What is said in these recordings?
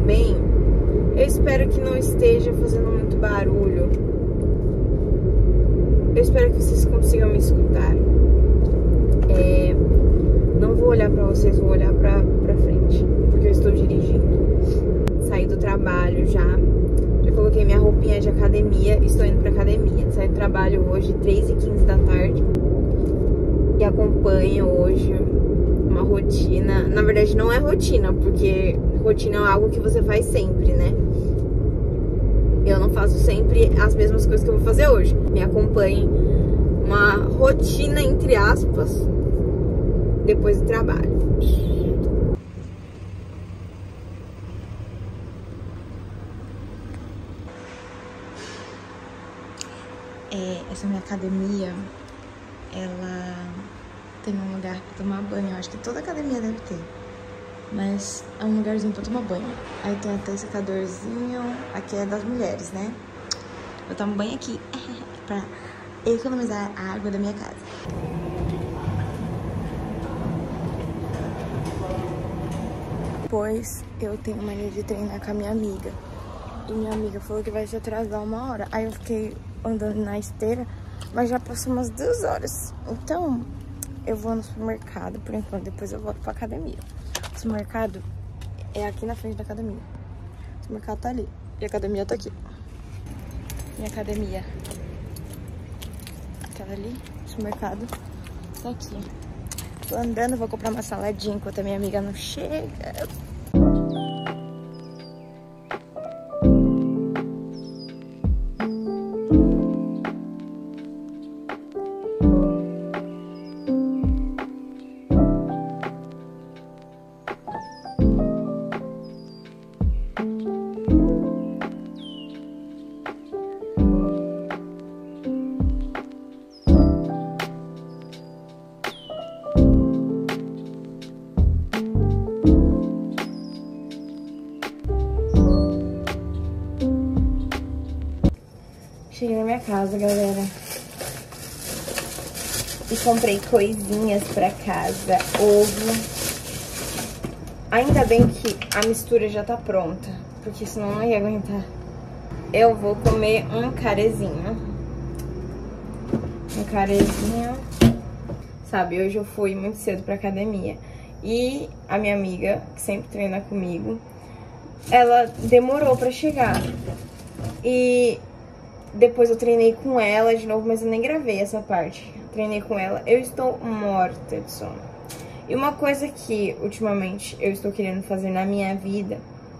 bem. Eu espero que não esteja fazendo muito barulho. Eu espero que vocês consigam me escutar. Não vou olhar pra vocês, vou olhar pra frente, porque eu estou dirigindo. Saí do trabalho já coloquei minha roupinha de academia, estou indo pra academia. Saí do trabalho hoje, 3h15 da tarde. E acompanho hoje uma rotina. Na verdade não é rotina, porque rotina é algo que você faz sempre, né? Eu não faço sempre as mesmas coisas que eu vou fazer hoje. Me acompanhe uma rotina, entre aspas, depois do trabalho. Essa minha academia, ela tem um lugar pra tomar banho. Eu acho que toda academia deve ter. Mas é um lugarzinho pra tomar banho. Aí tem até secadorzinho. Aqui é das mulheres, né? Eu tomo banho aqui pra economizar a água da minha casa. Depois eu tenho mania de treinar com a minha amiga. E minha amiga falou que vai se atrasar 1 hora. Aí eu fiquei andando na esteira, mas já passou umas 2 horas. Então eu vou no supermercado por enquanto, depois eu volto pra academia. O supermercado é aqui na frente da academia. O supermercado tá ali e a academia tá aqui. Minha academia, aquela ali, o supermercado tá aqui. Tô andando, vou comprar uma saladinha enquanto a minha amiga não chega. Cheguei na minha casa, galera. E comprei coisinhas pra casa. Ovo. Ainda bem que a mistura já tá pronta, porque senão eu não ia aguentar. Eu vou comer um carezinho. Um carezinho. Sabe, hoje eu fui muito cedo pra academia. E a minha amiga, que sempre treina comigo, ela demorou pra chegar. E depois eu treinei com ela de novo, mas eu nem gravei essa parte. Treinei com ela. Eu estou morta de sono. E uma coisa que ultimamente eu estou querendo fazer na minha vida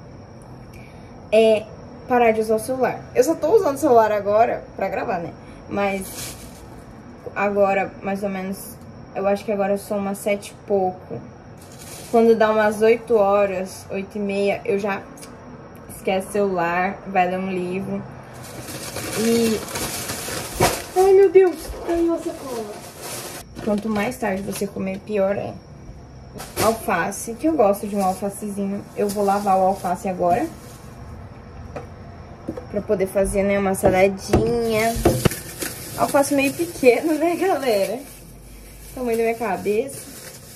é parar de usar o celular. Eu só tô usando o celular agora pra gravar, né? Mas agora, mais ou menos, eu acho que agora são umas 7 e pouco. Quando dá umas 8 horas, 8h30, eu já esquece o celular, vai ler um livro. E... ai, meu Deus, caiu a sacola. Quanto mais tarde você comer, pior é. Alface, que eu gosto de um alfacezinho. Eu vou lavar o alface agora, pra poder fazer, né, uma saladinha. Alface meio pequeno, né, galera? Tamanho da minha cabeça.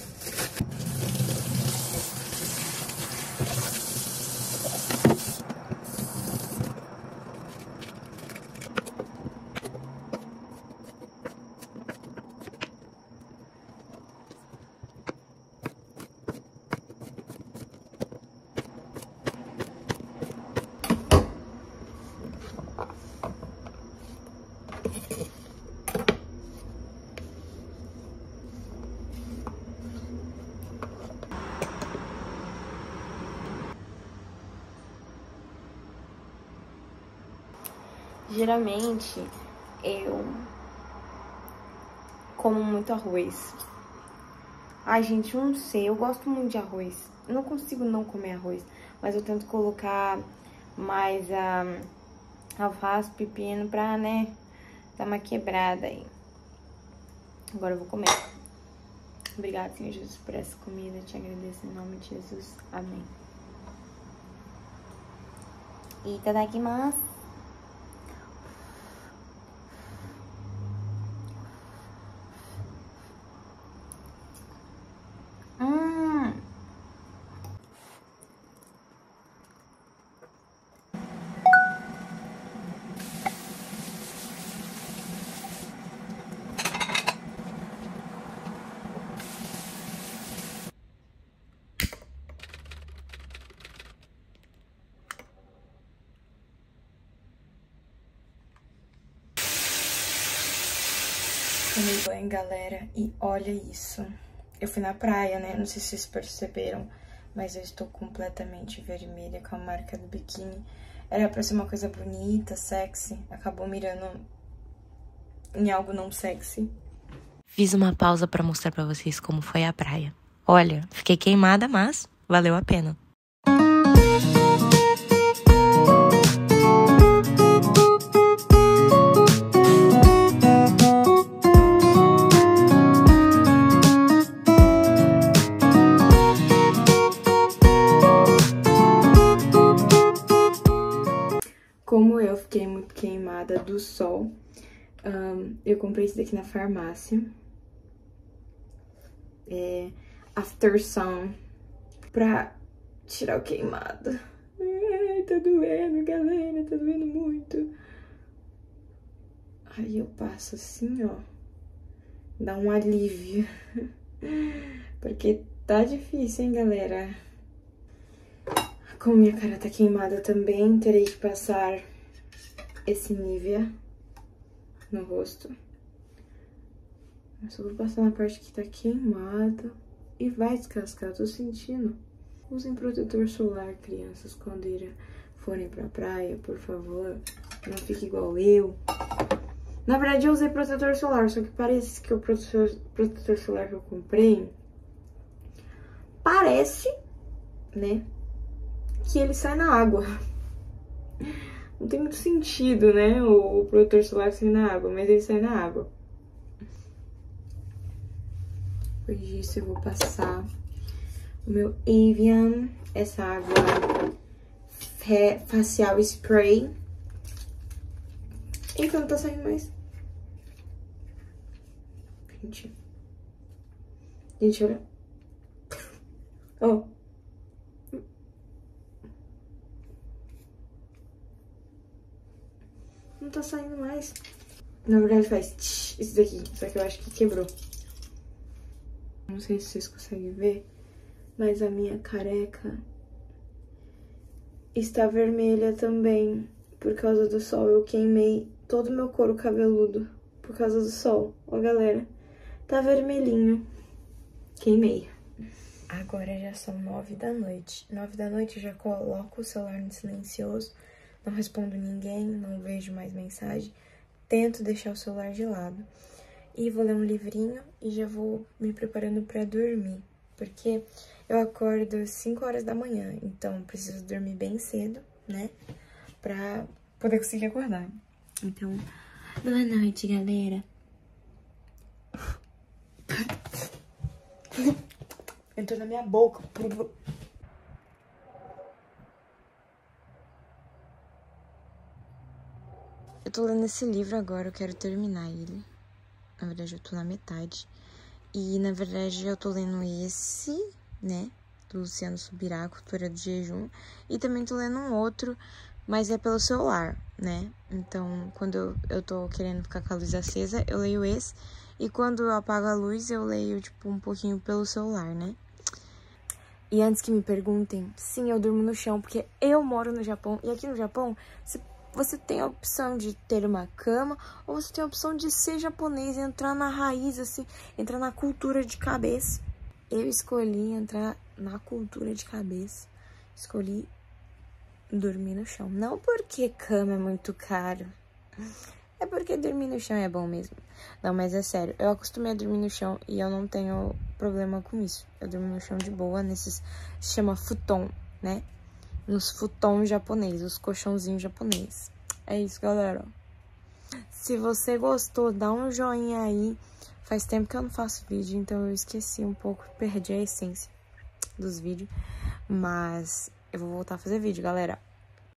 Geralmente, eu como muito arroz. Ai, gente, eu não sei, eu gosto muito de arroz. Eu não consigo não comer arroz, mas eu tento colocar mais alface, pepino pra, né, dar uma quebrada aí. Agora eu vou comer. Obrigada, Senhor Jesus, por essa comida. Eu te agradeço em nome de Jesus. Amém. Itadakimasu. Tomei banho, galera, e olha isso. Eu fui na praia, né? Não sei se vocês perceberam, mas eu estou completamente vermelha com a marca do biquíni. Era pra ser uma coisa bonita, sexy. Acabou mirando em algo não sexy. Fiz uma pausa pra mostrar pra vocês como foi a praia. Olha, fiquei queimada, mas valeu a pena. Como eu fiquei muito queimada do sol, eu comprei esse daqui na farmácia. É After Sun, pra tirar o queimado. Ai, tá doendo, galera, tá doendo muito. Aí eu passo assim, ó, dá um alívio. Porque tá difícil, hein, galera? Como minha cara tá queimada também, terei que passar esse Nivea no rosto. Eu só vou passar na parte que tá queimada e vai descascar, tô sentindo. Usem protetor solar, crianças, quando forem pra praia, por favor. Não fique igual eu. Na verdade, eu usei protetor solar, só que parece que o protetor solar que eu comprei parece, né, que ele sai na água. Não tem muito sentido, né, o protetor solar sair na água, mas ele sai na água. Depois disso eu vou passar o meu Evian, essa água facial spray. Eita, não tá saindo mais. Gente, olha. Ó. Não tá saindo mais. Na verdade faz tch, isso daqui, só que eu acho que quebrou. Não sei se vocês conseguem ver, mas a minha careca está vermelha também. Por causa do sol, eu queimei todo o meu couro cabeludo por causa do sol. Ó, galera, tá vermelhinho. Queimei. Agora já são 9 da noite. 9 da noite eu já coloco o celular no silencioso. Não respondo ninguém, não vejo mais mensagem. Tento deixar o celular de lado. E vou ler um livrinho e já vou me preparando pra dormir. Porque eu acordo às 5 horas da manhã, então preciso dormir bem cedo, né? Pra poder conseguir acordar. Então, boa noite, galera. Entrou na minha boca. Eu tô lendo esse livro agora, eu quero terminar ele. Na verdade, eu tô na metade. E, na verdade, eu tô lendo esse, né? Do Luciano Subirá, Cultura do Jejum. E também tô lendo um outro, mas é pelo celular, né? Então, quando eu tô querendo ficar com a luz acesa, eu leio esse. E quando eu apago a luz, eu leio, tipo, um pouquinho pelo celular, né? E antes que me perguntem, sim, eu durmo no chão, porque eu moro no Japão. E aqui no Japão, você tem a opção de ter uma cama, ou você tem a opção de ser japonês, entrar na raiz, assim, entrar na cultura de cabeça. Eu escolhi entrar na cultura de cabeça. Escolhi dormir no chão. Não porque cama é muito caro, é porque dormir no chão é bom mesmo. Não, mas é sério, eu acostumei a dormir no chão e eu não tenho problema com isso. Eu durmo no chão de boa, nesses, se chama futon, né? Nos futon japonês, os colchãozinhos japonês. É isso, galera. Se você gostou, dá um joinha aí. Faz tempo que eu não faço vídeo, então eu esqueci um pouco, perdi a essência dos vídeos. Mas eu vou voltar a fazer vídeo, galera.